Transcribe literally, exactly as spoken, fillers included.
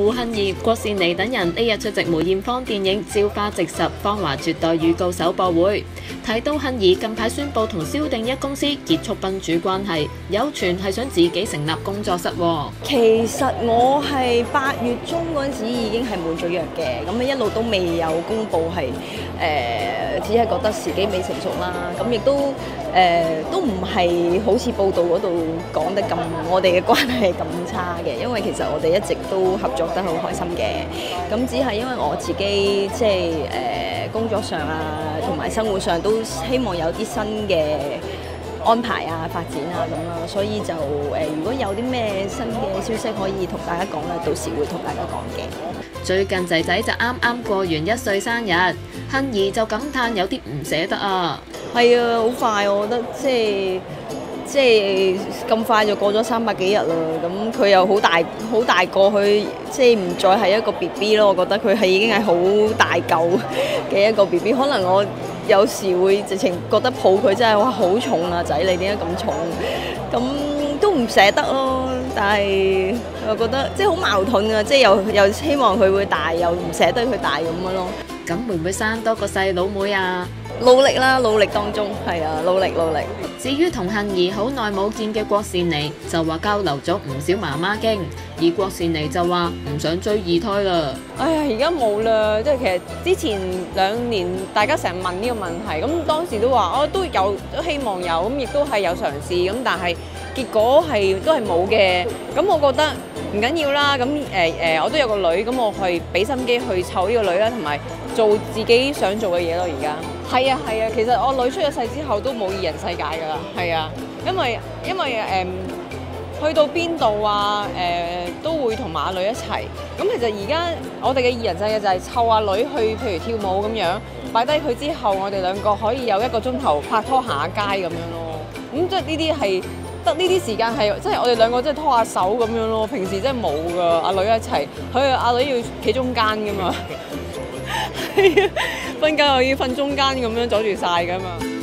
胡杏兒、郭羨妮等人呢日出席梅艷芳電影《朝花夕拾芳華絕代》預告首播會，提到杏兒近排宣布同蕭定一公司結束賓主關係，有傳係想自己成立工作室喎。 其實我係八月中嗰陣時已經係滿咗約嘅，咁一路都未有公佈係誒、呃，只係覺得時機未成熟啦。咁亦都誒、呃、都唔係好似報道嗰度講得咁，我哋嘅關係咁差嘅，因為其實我哋一直都合作得好開心嘅。咁只係因為我自己即係誒、呃、工作上啊，同埋生活上都希望有啲新嘅安排啊、發展啊咁啦，所以就誒、呃，如果有啲咩新嘅消息可以同大家講咧，到時會同大家講嘅。 最近仔仔就啱啱過完一歲生日，杏兒就感嘆有啲唔捨得啊。 係啊，好快，我覺得即係即係咁快就過咗三百幾日啦。咁佢又好大好大個，佢即係唔再係一個 B B 咯。我覺得佢係已經係好大嚿嘅一個 B B。可能我有時會直情覺得抱佢真係哇好重啊，仔你點解咁重？咁都唔捨得咯，但係我覺得即係好矛盾啊！即係又又希望佢會大，又唔捨得佢大咁樣咯。 咁會唔會生多個細佬妹啊？ 努力啦，努力當中係啊，努力努力。 至於同杏兒好耐冇見嘅郭羨妮，就話交流咗唔少媽媽經，而郭羨妮就話唔想追二胎啦。 哎呀，而家冇啦，即係其實之前兩年大家成日問呢個問題，咁當時都話哦都有都希望有，咁亦都係有嘗試，咁但係結果係都係冇嘅。咁我覺得唔緊要啦，咁誒誒我都有個女，咁我去俾心機去湊呢個女啦，同埋做自己想做嘅嘢咯。而家係啊係啊，其實我女出咗世之後都冇二人世界㗎啦，係啊，因為因為誒、呃、去到邊度啊誒、呃、都會同埋阿女一齊。咁其實而家我哋嘅二人世界就係湊阿女去，譬如跳舞咁樣，擺低佢之後，我哋兩個可以有一個鐘頭拍拖行下街咁樣咯。咁即係呢啲係得呢啲時間係，即係我哋兩個即係拖下手咁樣咯。平時真係冇㗎，阿女一齊，佢阿女要企中間㗎嘛。係啊，瞓覺又要瞓中間咁樣阻住晒㗎嘛。